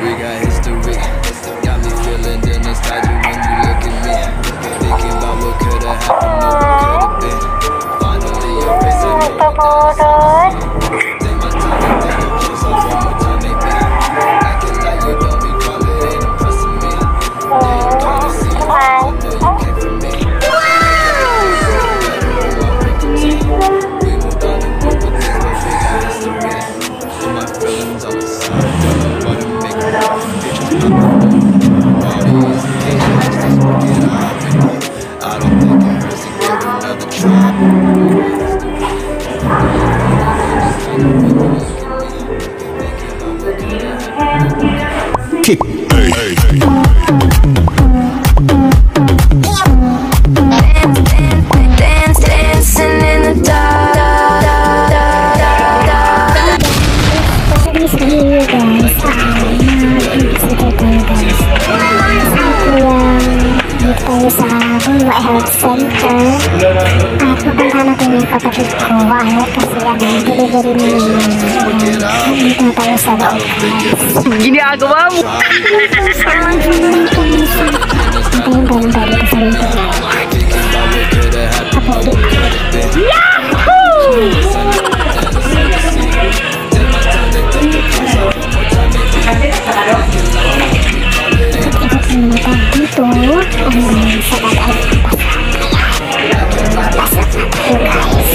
got history. Got me feeling the nostalgia when you look at me. Thinking about what could have happened or what could have been. Finally, your face I know what that is. Take my time and think of just how one more time maybe. Acting like you don't recall it, ain't impressing me. They don't kinda see you, I know you came from me. We moved on and went with things, but we got history. Put my feelings on the side, don't know what to make of it. Pictures popping up. All these occasions just work it out with me. I don't think it hurts to give it another try. Keep. Hey, hey, hey. Dancing in the dark. Sa Buwa Health Center at pupunta natin yung kapatid ko kasi delivery niya dito tayo sa loob guys. Ginagawa mo! Ito yung ganun tayo dito sa loob dito ang sa bagal pasok na tayo guys.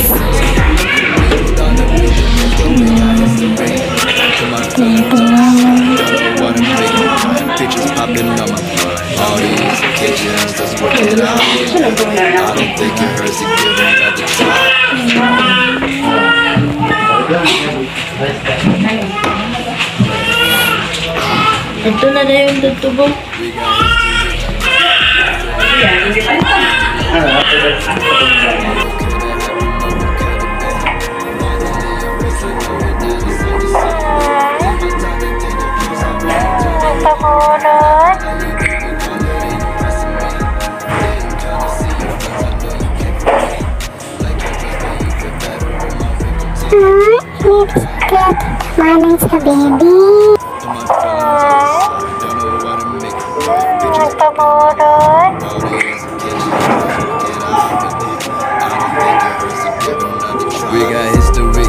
Pictures popping on my mind. All these occasions just work it out. I don't think it hurts to give it another try. Ito na na yung tutubo. Manang sa baby. We got history.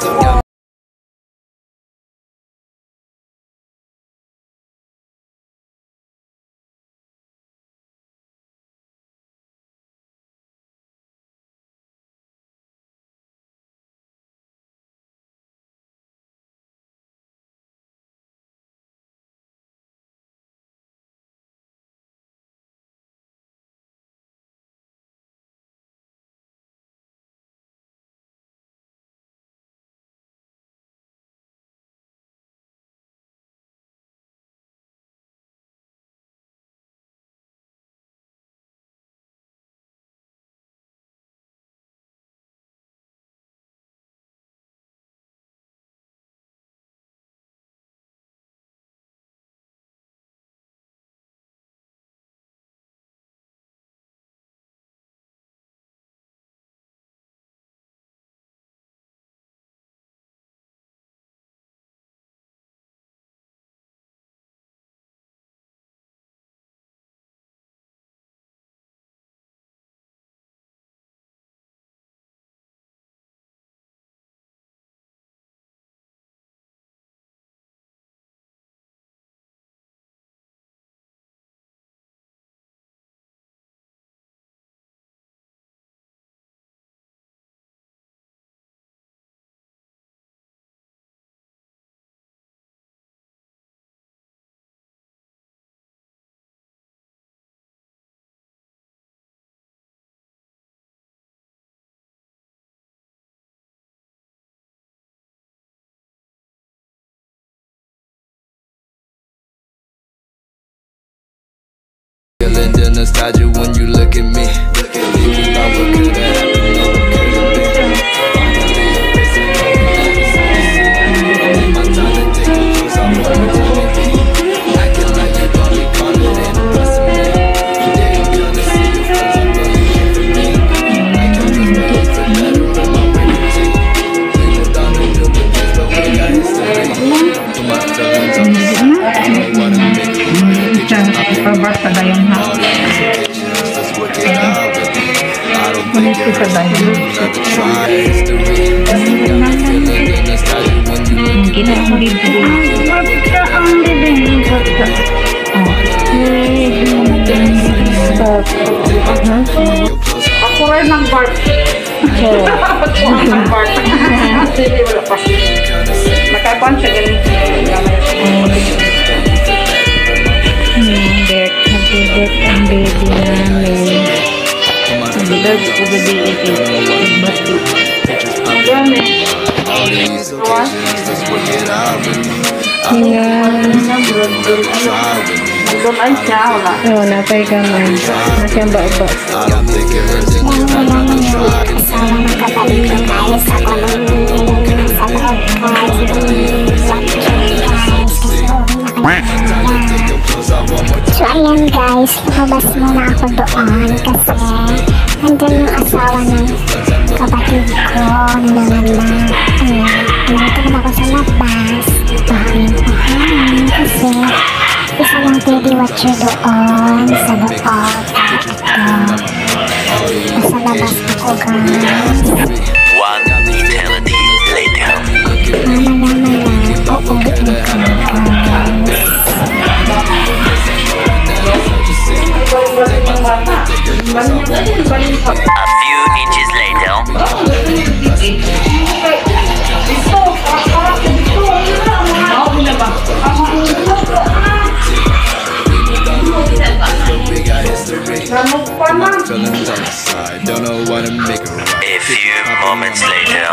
Feeling the nostalgia when you look at me. Thinking about what could have happened or what could have been. Finally, your face I know that it's all the same. Take my time to take the clothes off one more time maybe. Acting like you don't recall it, ain't impressing me. They don't kinda see your friends, I know you came from me. Like I'm just better for better in my way to take. We moved on to do the things, but we got history. Put my feelings on the side. Mas kadayon ha. Kulit ko sa dayon. Mungkin ang bibili. Basta ang bibili ko sa. Ako rin ng Bart. Ako ng Bart. Hindi, wala pa. Makapan siya ganun. Happy birthday ang baby namin. Hindi daw ko gabi ito. Marami. Nandun ay siya, wala. Oo, napay ka man. Nasyang ba-ba. Alam mo naman yung asawa ng kapatid ko guys. Ako nung sa loob So ayan guys, lumabas muna ako doon kasi nandun yung asawa ng kapatid ko na nanganak. Ayan, nandito naman ako sa labas. Pahangin kasi isa lang baby watcher doon sa loob. Nasa labas ako guys. One eternity later. Mamaya-maya, uuwi na kami guys. A few inches later. Feelings on the side, don't know what to make it right. A few moments later.